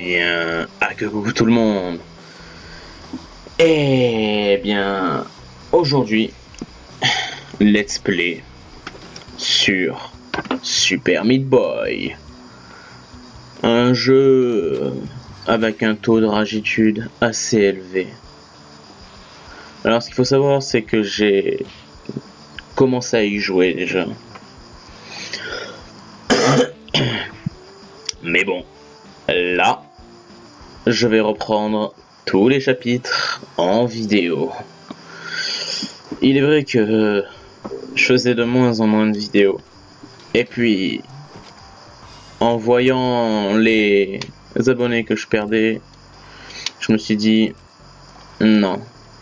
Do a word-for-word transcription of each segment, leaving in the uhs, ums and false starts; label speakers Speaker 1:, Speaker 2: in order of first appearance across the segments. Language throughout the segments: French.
Speaker 1: bien, ah que coucou tout le monde. Eh bien, aujourd'hui, let's play sur Super Meat Boy. Un jeu avec un taux de ragitude assez élevé. Alors ce qu'il faut savoir, c'est que j'ai commencé à y jouer déjà. Mais bon, là, je vais reprendre tous les chapitres en vidéo. Il est vrai que je faisais de moins en moins de vidéos. Et puis, en voyant les abonnés que je perdais, je me suis dit, non.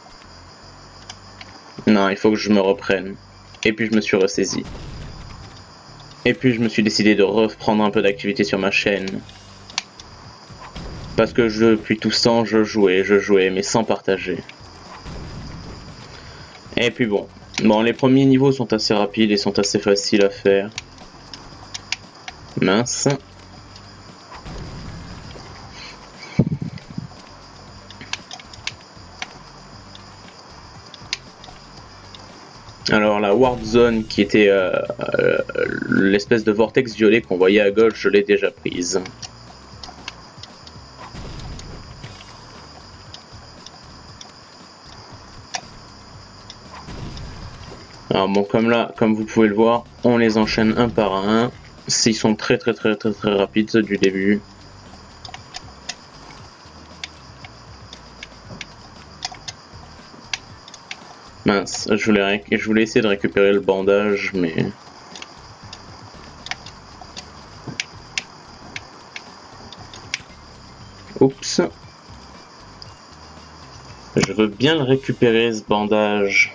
Speaker 1: Non, il faut que je me reprenne. Et puis je me suis ressaisi. Et puis je me suis décidé de reprendre un peu d'activité sur ma chaîne. Parce que je, depuis tout ce temps, je jouais, je jouais, mais sans partager. Et puis bon. Bon, les premiers niveaux sont assez rapides et sont assez faciles à faire. Mince. Alors la Warp Zone qui était euh, euh, l'espèce de vortex violet qu'on voyait à gauche, je l'ai déjà prise. Alors bon, comme là, comme vous pouvez le voir, on les enchaîne un par un. Ils sont très très très très très rapides ceux du début. Mince, je voulais, je voulais essayer de récupérer le bandage, mais... Oups. Je veux bien le récupérer, ce bandage.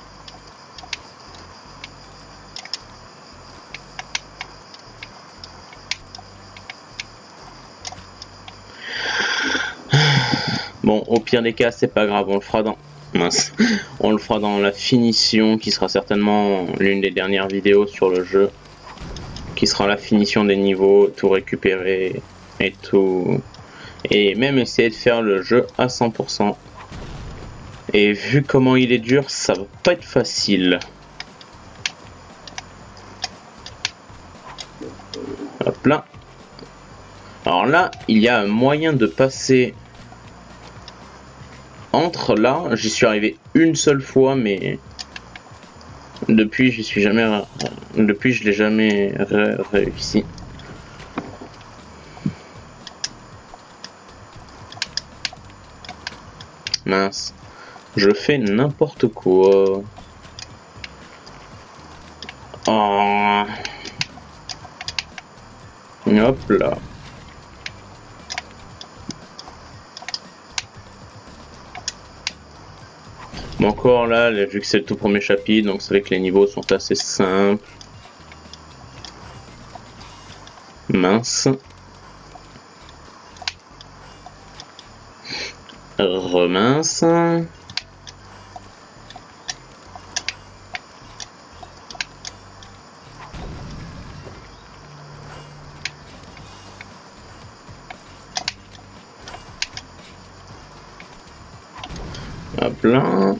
Speaker 1: Bon, au pire des cas, c'est pas grave, on le fera dans... Mince. On le fera dans la finition, qui sera certainement l'une des dernières vidéos sur le jeu. Qui sera la finition des niveaux, tout récupérer et tout... Et même essayer de faire le jeu à cent pour cent. Et vu comment il est dur, ça va pas être facile. Hop là. Alors là, il y a un moyen de passer... Entre là, j'y suis arrivé une seule fois, mais depuis, j'y suis jamais, depuis, je l'ai jamais ré réussi. Mince, je fais n'importe quoi. Oh. Hop là. Bon, encore là, vu que c'est le tout premier chapitre, donc c'est vrai que les niveaux sont assez simples. Mince. Remince. Hop là.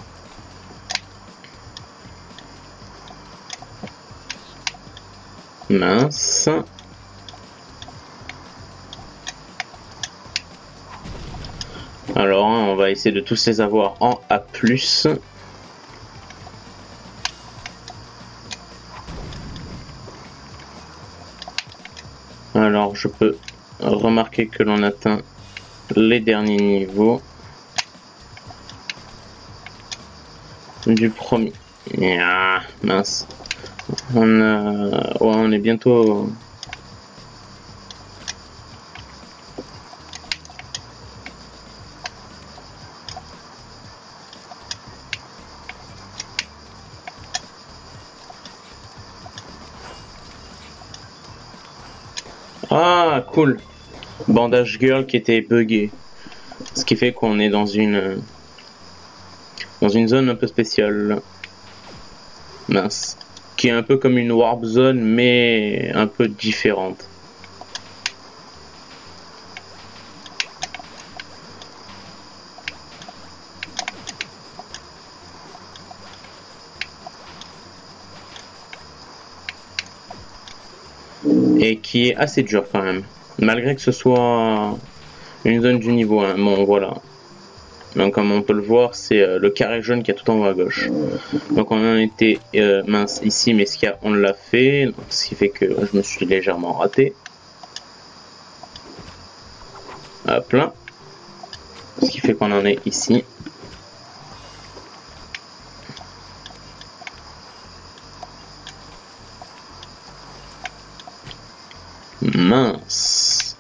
Speaker 1: Mince. Alors, hein, on va essayer de tous les avoir en A plus. Alors, je peux remarquer que l'on atteint les derniers niveaux du premier. Ah, mince. On, a... ouais, on est bientôt... Ah, cool. Bandage Girl qui était buggé. Ce qui fait qu'on est dans une... dans une zone un peu spéciale. Mince. Qui est un peu comme une warp zone, mais un peu différente. et qui est assez dur quand même, malgré que ce soit une zone du niveau un. Bon voilà, donc comme on peut le voir, c'est euh, le carré jaune qui est tout en haut à gauche. Donc on en était euh, mince ici, mais ce qu'il y a, on l'a fait, donc, ce qui fait que je me suis légèrement raté. Hop là, ce qui fait qu'on en est ici. Mince.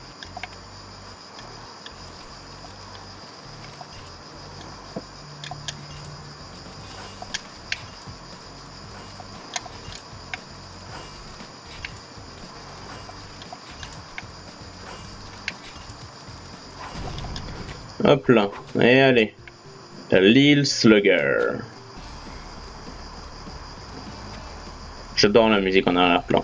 Speaker 1: Hop là, et allez, Lil Slugger. J'adore la musique en arrière-plan.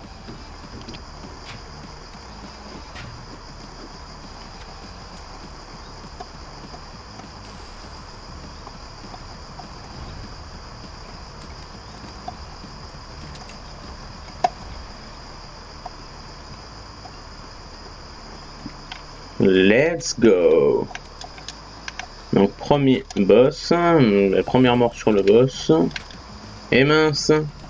Speaker 1: Let's go. Donc premier boss, la première mort sur le boss. Et mince.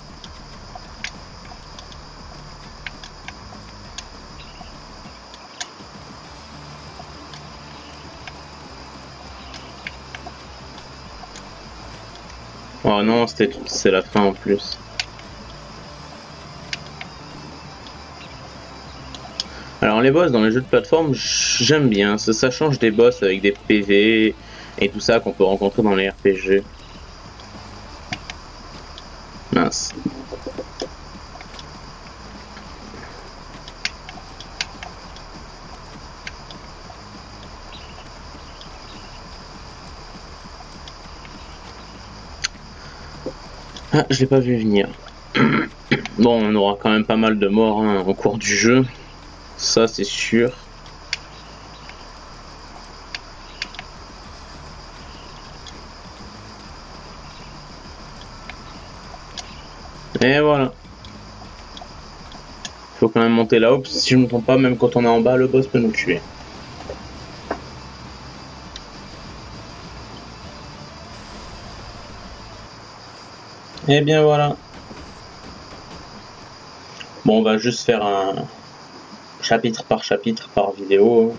Speaker 1: Oh non, c'était c'est la fin en plus. Alors les boss dans les jeux de plateforme, j'aime bien, ça, ça change des boss avec des P V et tout ça qu'on peut rencontrer dans les R P G. Mince. Ah, je l'ai pas vu venir. Bon, on aura quand même pas mal de morts hein, au cours du jeu. Ça, c'est sûr. Et voilà. Faut quand même monter là-haut, si je ne me trompe pas, même quand on est en bas, le boss peut nous tuer. Et bien voilà. Bon, on va juste faire un chapitre par chapitre par vidéo.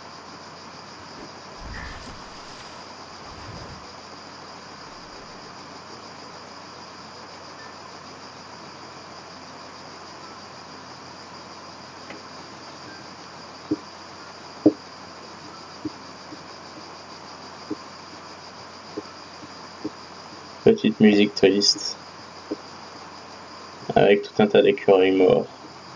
Speaker 1: Petite musique triste. Avec tout un tas d'écureuils morts.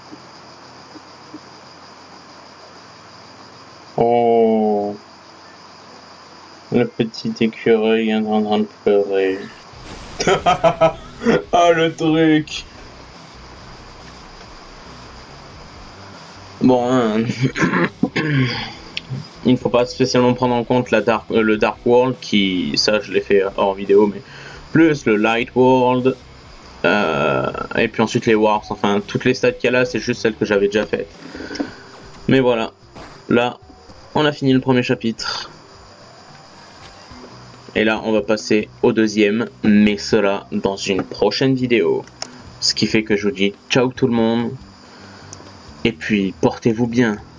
Speaker 1: Oh, le petit écureuil est en train de pleurer. Ah, le truc. Bon, hein. Il ne faut pas spécialement prendre en compte la dark, euh, le Dark World, qui, ça je l'ai fait hors vidéo, mais plus le Light World, euh, et puis ensuite les Wars, enfin toutes les stats qu'il y a là, c'est juste celles que j'avais déjà faites. Mais voilà, là, on a fini le premier chapitre. Et là, on va passer au deuxième, mais cela dans une prochaine vidéo. Ce qui fait que je vous dis ciao tout le monde, et puis portez-vous bien.